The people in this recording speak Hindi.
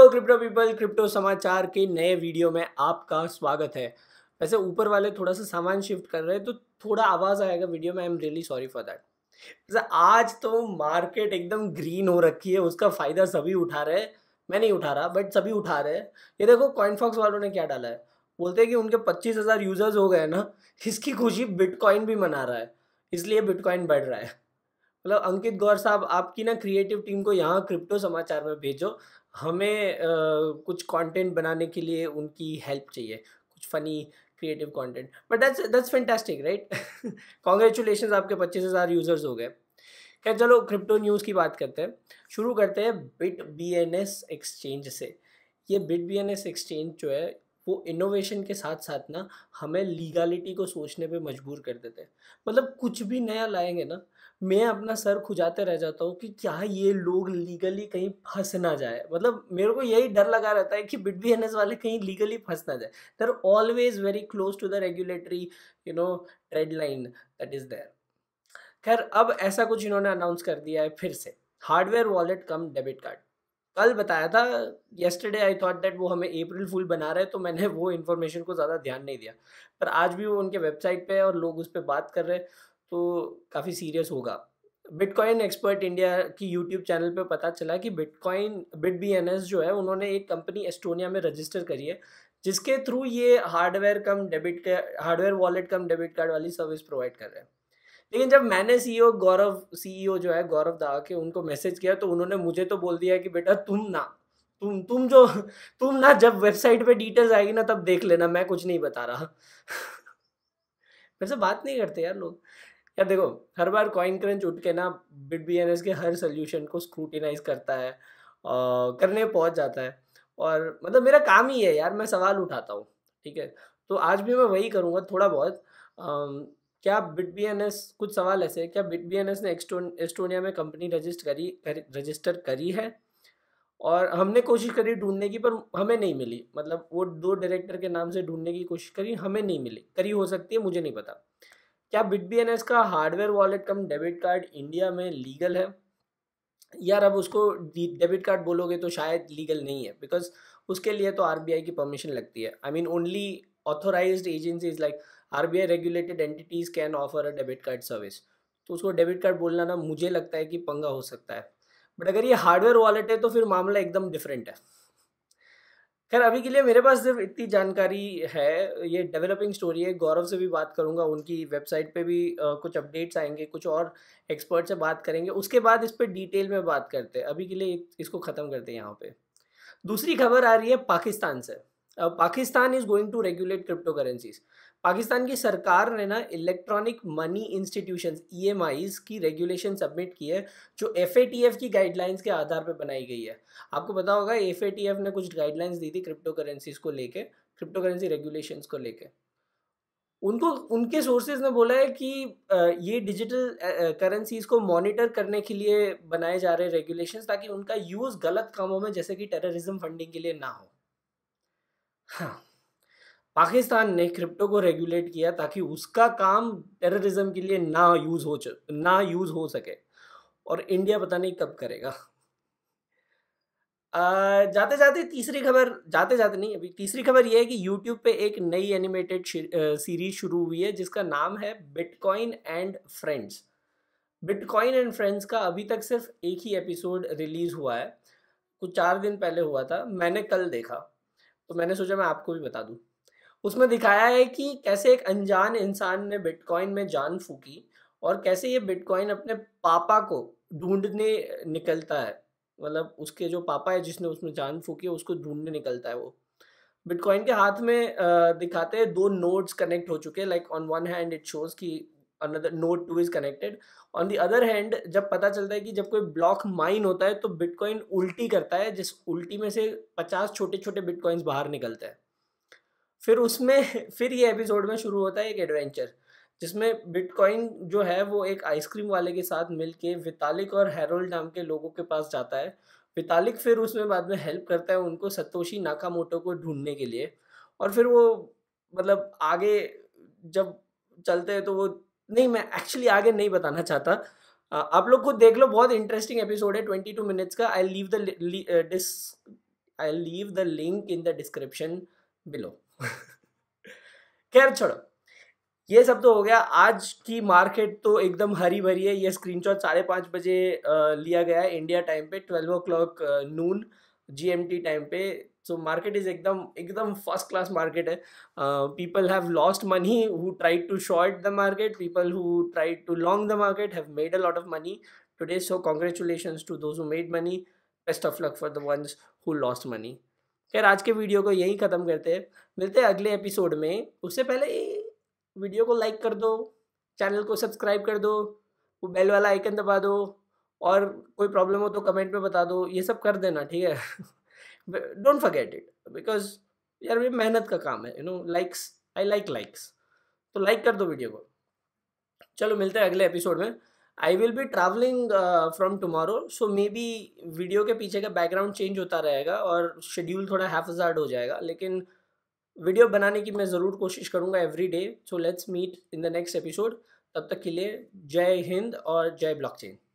क्रिप्टो पीपल, क्रिप्टो समाचार के नए वीडियो में आपका स्वागत है। वैसे ऊपर वाले थोड़ा सा सामान शिफ्ट कर रहे हैं तो थोड़ा आवाज़ आएगा वीडियो में। I am really sorry for that. वैसे आज तो मार्केट एकदम ग्रीन हो रखी है, उसका फ़ायदा सभी उठा रहे हैं। मैं नहीं उठा रहा बट सभी उठा रहे हैं। ये देखो कॉइनफॉक्स वालों ने क्या डाला है, बोलते हैं कि उनके 25,000 यूजर्स हो गए ना, इसकी खुशी बिटकॉइन भी मना रहा है, इसलिए बिटकॉइन बढ़ रहा है। मतलब अंकित गौर साहब, आपकी ना क्रिएटिव टीम को यहाँ क्रिप्टो समाचार में भेजो। हमें कुछ कंटेंट बनाने के लिए उनकी हेल्प चाहिए, कुछ funny creative content. But that's fantastic right. Congratulation, आपके 25,000 यूजर्स हो गए। खैर चलो क्रिप्टो न्यूज़ की बात करते हैं। शुरू करते हैं bit B N S exchange से। ये bit B N S exchange जो है वो इनोवेशन के साथ साथ ना हमें लीगलिटी को सोचने पे मजबूर कर देते हैं। मतलब कुछ भी नया लाएंगे ना, मैं अपना सर खुजाते रह जाता हूँ कि क्या ये लोग लीगली कहीं फंस ना जाए। मतलब मेरे को यही डर लगा रहता है कि बिट बी एन एस वाले कहीं लीगली फंस ना जाए। They are always very close to the regulatory trade line that is there. खैर अब ऐसा कुछ इन्होंने अनाउंस कर दिया है फिर से, hardware wallet cum debit card. कल बताया था, येस्टरडे आई थॉट दैट वो हमें अप्रैल फुल बना रहे हैं, तो मैंने वो इन्फॉर्मेशन को ज़्यादा ध्यान नहीं दिया। पर आज भी वो उनके वेबसाइट पे है और लोग उस पर बात कर रहे हैं, तो काफ़ी सीरियस होगा। बिटकॉइन एक्सपर्ट इंडिया की यूट्यूब चैनल पे पता चला कि बिट बी एन एस जो है उन्होंने एक कंपनी एस्टोनिया में रजिस्टर करी है, जिसके थ्रू ये hardware wallet cum debit card वाली सर्विस प्रोवाइड कर रहे हैं। लेकिन जब मैंने सीईओ जो है गौरव दा के उनको मैसेज किया, तो उन्होंने मुझे तो बोल दिया कि बेटा तुम ना जब वेबसाइट पे डिटेल्स आएगी ना तब देख लेना, मैं कुछ नहीं बता रहा। मेरे से बात नहीं करते यार लोग। यार देखो, हर बार कॉइन क्रंच उठ के ना बिट बी एन एस के हर सोल्यूशन को स्क्रूटिनाइज करता है, करने पहुंच जाता है। और मतलब मेरा काम ही है यार, मैं सवाल उठाता हूँ। ठीक है, तो आज भी मैं वही करूँगा थोड़ा बहुत। क्या बिट बी एन एस, कुछ सवाल ऐसे हैं, क्या बिट बी एन एस ने एस्टोनिया में कंपनी रजिस्टर करी है? और हमने कोशिश करी ढूंढने की, पर हमें नहीं मिली। मतलब वो 2 डायरेक्टर के नाम से ढूंढने की कोशिश करी, हमें नहीं मिली। करी हो सकती है, मुझे नहीं पता। क्या बिट बी एन एस का hardware wallet cum debit card India में लीगल है? यार अब उसको डेबिट कार्ड बोलोगे तो शायद लीगल नहीं है, बिकॉज उसके लिए तो आरबीआई की परमिशन लगती है। I mean only authorized agencies like RBI regulated entities can offer a debit card service. तो उसको डेबिट कार्ड बोलना ना, मुझे लगता है कि पंगा हो सकता है। बट अगर ये हार्डवेयर वॉलेट है तो फिर मामला एकदम डिफरेंट है। खैर अभी के लिए मेरे पास सिर्फ इतनी जानकारी है। ये डेवलपिंग स्टोरी है, गौरव से भी बात करूंगा, उनकी वेबसाइट पे भी कुछ अपडेट्स आएंगे, कुछ और एक्सपर्ट से बात करेंगे, उसके बाद इस पर डिटेल में बात करते हैं। अभी के लिए इसको ख़त्म करते हैं यहाँ पे। दूसरी खबर आ रही है पाकिस्तान से। Pakistan is going to regulate crypto currencies. Pakistan की सरकार ने ना इलेक्ट्रॉनिक मनी इंस्टीट्यूशंस ईएमआईज की रेगुलेशन सबमिट की है, जो एफएटीएफ की गाइडलाइंस के आधार पर बनाई गई है। आपको पता होगा एफएटीएफ ने कुछ गाइडलाइंस दी थी क्रिप्टो करेंसीज को लेके, क्रिप्टो करेंसी रेगुलेशंस को लेके। उनको उनके सोर्सेज ने बोला है कि ये डिजिटल करेंसीज को मॉनिटर करने के लिए बनाए जा रहे रेगुलेशंस, ताकि उनका यूज़ गलत कामों में जैसे कि टेररिज्म फंडिंग के लिए ना हो। हाँ, पाकिस्तान ने क्रिप्टो को रेगुलेट किया ताकि उसका काम टेररिज्म के लिए ना यूज़ हो सके। और इंडिया पता नहीं कब करेगा। जाते जाते तीसरी खबर, जाते जाते नहीं, अभी तीसरी खबर ये है कि यूट्यूब पे एक नई एनिमेटेड सीरीज शुरू हुई है जिसका नाम है bitcoin and friends. Bitcoin and friends का अभी तक सिर्फ एक ही एपिसोड रिलीज हुआ है, कुछ 4 दिन पहले हुआ था, मैंने कल देखा, तो मैंने सोचा मैं आपको भी बता दूं। उसमें दिखाया है कि कैसे एक अनजान इंसान ने बिटकॉइन में जान फूकी और कैसे ये बिटकॉइन अपने पापा को ढूंढने निकलता है। मतलब उसके जो पापा है जिसने उसमें जान फूकी है, उसको ढूंढने निकलता है वो। बिटकॉइन के हाथ में दिखाते हैं 2 नोड्स कनेक्ट हो चुके हैं। Like on one hand it shows कि another node 2 is connected. On the other hand जब पता चलता है कि जब कोई ब्लॉक माइन होता है तो बिटकॉइन उल्टी करता है, जिस उल्टी में से 50 छोटे छोटे बिटकॉइंस बाहर निकलते हैं। फिर उसमें फिर ये एपिसोड में शुरू होता है एक एडवेंचर, जिसमें बिटकॉइन जो है वो एक आइसक्रीम वाले के साथ मिलके वितालिक और हैरोल्ड नाम के लोगों के पास जाता है। वितालिक फिर उसमें बाद में हेल्प करता है उनको सतोशी नाकामोटो को ढूंढने के लिए। और फिर वो मतलब आगे जब चलते हैं तो वो, नहीं मैं एक्चुअली आगे नहीं बताना चाहता। आप लोग खुद देख लो, बहुत इंटरेस्टिंग एपिसोड है, 22 मिनट्स का। I leave the I leave the link in the description below. खैर छोड़ो, ये सब तो हो गया। आज की मार्केट तो एकदम हरी भरी है। ये स्क्रीनशॉट 5:30 बजे लिया गया है इंडिया टाइम पे, 12 o'clock नून GMT टाइम पे। सो मार्केट इज एकदम एकदम फर्स्ट क्लास मार्केट है। People have lost money who tried to short the market, people who tried to long the market have made a lot of money today. So congratulations to those who made money, best of luck for the ones who lost money. खैर आज के वीडियो को यहीं ख़त्म करते हैं, मिलते हैं अगले एपिसोड में। उससे पहले वीडियो को लाइक कर दो, चैनल को सब्सक्राइब कर दो, वो बेल वाला आइकन दबा दो, और कोई प्रॉब्लम हो तो कमेंट में बता दो। ये सब कर देना, ठीक है। डोंट फॉरगेट इट, बिकॉज यार ये मेहनत का काम है, लाइक्स, आई लाइक लाइक्स, तो लाइक कर दो वीडियो को। चलो मिलते हैं अगले एपिसोड में। I will be travelling from tomorrow, so may be video के पीछे का बैकग्राउंड चेंज होता रहेगा और शेड्यूल थोड़ा हैफजार्ड हो जाएगा, लेकिन वीडियो बनाने की मैं ज़रूर कोशिश करूँगा every day. So let's meet in the next episode. तब तक के लिए जय हिंद और जय ब्लॉकचेन।